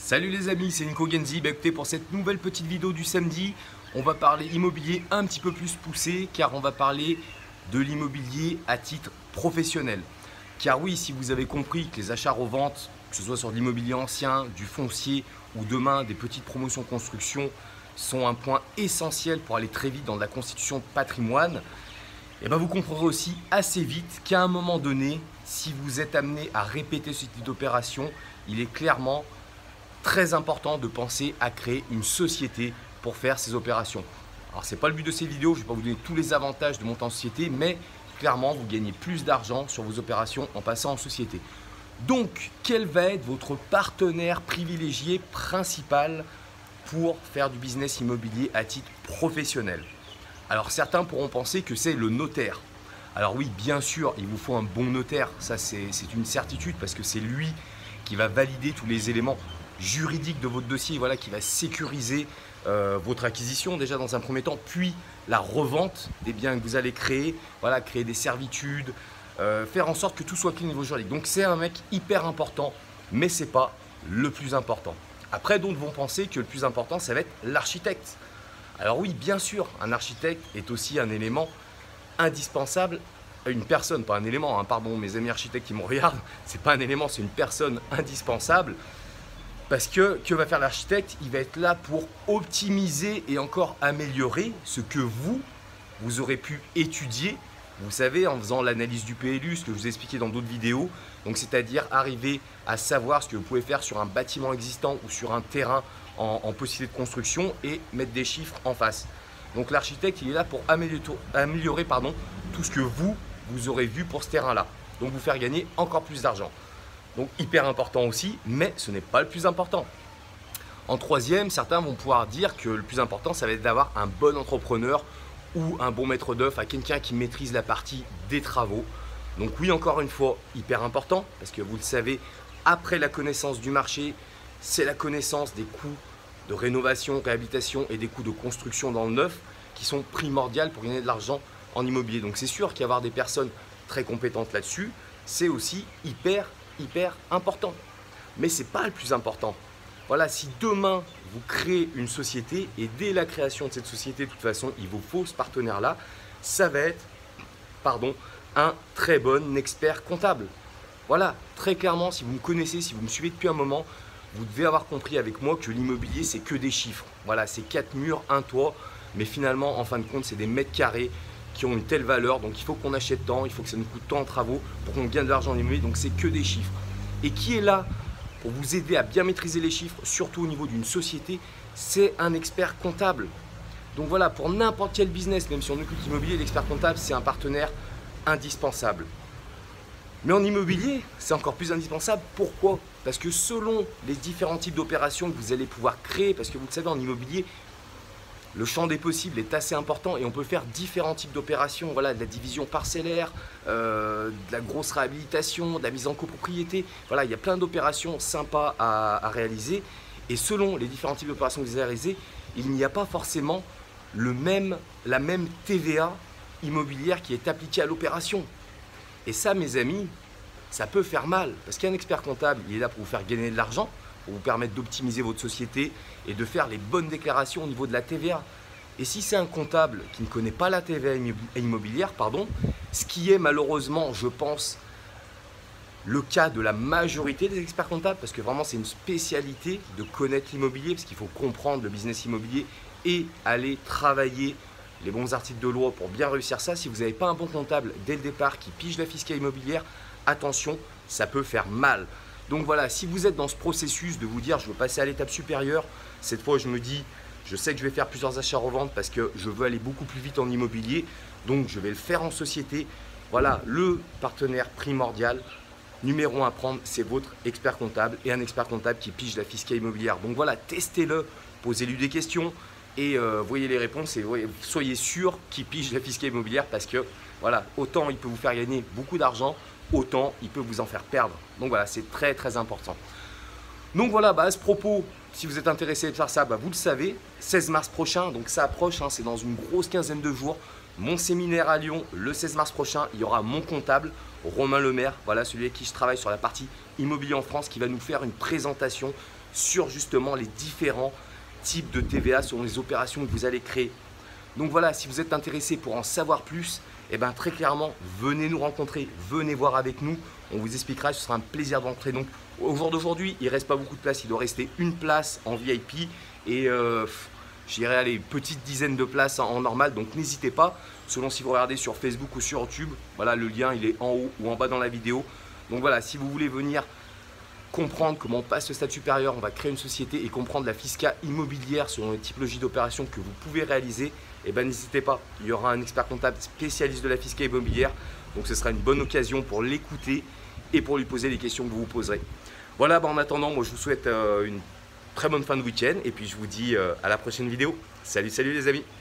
Salut les amis, c'est Nico Genzi. Écoutez, pour cette nouvelle petite vidéo du samedi, on va parler immobilier un petit peu plus poussé car on va parler de l'immobilier à titre professionnel. Car oui, si vous avez compris que les achats-reventes, que ce soit sur de l'immobilier ancien, du foncier ou demain des petites promotions construction, sont un point essentiel pour aller très vite dans la constitution de patrimoine, et bien vous comprendrez aussi assez vite qu'à un moment donné, si vous êtes amené à répéter ce type d'opération, il est clairement très important de penser à créer une société pour faire ces opérations. Alors ce n'est pas le but de ces vidéos, je ne vais pas vous donner tous les avantages de monter en société, mais clairement vous gagnez plus d'argent sur vos opérations en passant en société. Donc quel va être votre partenaire privilégié principal pour faire du business immobilier à titre professionnel? Alors certains pourront penser que c'est le notaire. Alors oui, bien sûr, il vous faut un bon notaire, ça c'est une certitude parce que c'est lui qui va valider tous les éléments juridiques de votre dossier, voilà, qui va sécuriser votre acquisition déjà dans un premier temps, puis la revente des biens que vous allez créer, voilà, créer des servitudes, faire en sorte que tout soit clean au niveau juridique. Donc c'est un mec hyper important, mais ce n'est pas le plus important. Après, d'autres vont penser que le plus important, ça va être l'architecte. Alors oui, bien sûr, un architecte est aussi un élément indispensable, une personne, pas un élément, hein, pardon, mes amis architectes qui me regardent, c'est pas un élément, c'est une personne indispensable. Parce que va faire l'architecte? Il va être là pour optimiser et encore améliorer ce que vous aurez pu étudier, vous savez, en faisant l'analyse du PLU, ce que je vous ai expliqué dans d'autres vidéos. Donc c'est-à-dire arriver à savoir ce que vous pouvez faire sur un bâtiment existant ou sur un terrain en possibilité de construction et mettre des chiffres en face. Donc l'architecte, il est là pour améliorer tout ce que vous aurez vu pour ce terrain-là. Donc vous faire gagner encore plus d'argent. Donc hyper important aussi, mais ce n'est pas le plus important. En troisième, certains vont pouvoir dire que le plus important, ça va être d'avoir un bon entrepreneur ou un bon maître d'œuvre, à quelqu'un qui maîtrise la partie des travaux. Donc oui, encore une fois, hyper important, parce que vous le savez, après la connaissance du marché, c'est la connaissance des coûts de rénovation, réhabilitation et des coûts de construction dans le neuf qui sont primordiales pour gagner de l'argent en immobilier. Donc c'est sûr qu'y avoir des personnes très compétentes là-dessus, c'est aussi hyper important. Mais ce n'est pas le plus important. Voilà, si demain vous créez une société et dès la création de cette société, de toute façon, il vous faut ce partenaire-là, ça va être, un très bon expert comptable. Voilà, très clairement, si vous me connaissez, si vous me suivez depuis un moment, vous devez avoir compris avec moi que l'immobilier, c'est que des chiffres. Voilà, c'est 4 murs, un toit, mais finalement, en fin de compte, c'est des mètres carrés qui ont une telle valeur. Donc, il faut qu'on achète tant, il faut que ça nous coûte tant en travaux pour qu'on gagne de l'argent en immobilier. Donc, c'est que des chiffres. Et qui est là pour vous aider à bien maîtriser les chiffres, surtout au niveau d'une société? C'est un expert comptable. Donc voilà, pour n'importe quel business, même si on occupe l'immobilier, l'expert comptable, c'est un partenaire indispensable. Mais en immobilier, c'est encore plus indispensable. Pourquoi? Parce que selon les différents types d'opérations que vous allez pouvoir créer, parce que vous le savez, en immobilier, le champ des possibles est assez important et on peut faire différents types d'opérations. Voilà, de la division parcellaire, de la grosse réhabilitation, de la mise en copropriété. Voilà, il y a plein d'opérations sympas à réaliser. Et selon les différents types d'opérations que vous allez réaliser, il n'y a pas forcément la même TVA immobilière qui est appliquée à l'opération. Et ça, mes amis, ça peut faire mal. Parce qu'un expert comptable, il est là pour vous faire gagner de l'argent, pour vous permettre d'optimiser votre société et de faire les bonnes déclarations au niveau de la TVA. Et si c'est un comptable qui ne connaît pas la TVA immobilière, ce qui est malheureusement, je pense, le cas de la majorité des experts comptables, parce que vraiment c'est une spécialité de connaître l'immobilier, parce qu'il faut comprendre le business immobilier et aller travailler les bons articles de loi pour bien réussir ça. Si vous n'avez pas un bon comptable dès le départ qui pige la fiscalité immobilière, attention, ça peut faire mal. Donc voilà, si vous êtes dans ce processus de vous dire je veux passer à l'étape supérieure, cette fois je me dis je sais que je vais faire plusieurs achats-reventes parce que je veux aller beaucoup plus vite en immobilier, donc je vais le faire en société. Voilà, le partenaire primordial, numéro 1 à prendre, c'est votre expert comptable et un expert comptable qui pige la fiscalité immobilière. Donc voilà, testez-le, posez-lui des questions et voyez les réponses et soyez sûr qu'il pige la fiscalité immobilière parce que voilà, autant il peut vous faire gagner beaucoup d'argent, autant il peut vous en faire perdre. Donc voilà, c'est très important. Donc voilà, à ce propos, si vous êtes intéressé de faire ça, vous le savez, 16 mars prochain, donc ça approche, c'est dans une grosse quinzaine de jours. Mon séminaire à Lyon, le 16 mars prochain, il y aura mon comptable. Romain Lemaire, voilà celui avec qui je travaille sur la partie immobilier en France, qui va nous faire une présentation sur justement les différents types de TVA selon les opérations que vous allez créer. Donc voilà, si vous êtes intéressé pour en savoir plus, eh bien très clairement, venez nous rencontrer, venez voir avec nous, on vous expliquera, ce sera un plaisir de rentrer. Donc au jour d'aujourd'hui, il ne reste pas beaucoup de place, il doit rester une place en VIP et j'irai aller une petite dizaine de places en normal, donc n'hésitez pas, selon si vous regardez sur Facebook ou sur YouTube, voilà le lien il est en haut ou en bas dans la vidéo. Donc voilà, si vous voulez venir comprendre comment on passe le stade supérieur, on va créer une société et comprendre la fiscale immobilière selon les typologies d'opérations que vous pouvez réaliser, et ben n'hésitez pas, il y aura un expert comptable spécialiste de la fiscale immobilière, donc ce sera une bonne occasion pour l'écouter et pour lui poser les questions que vous vous poserez. Voilà, en attendant, moi je vous souhaite une très bonne fin de week-end et puis je vous dis à la prochaine vidéo. Salut les amis!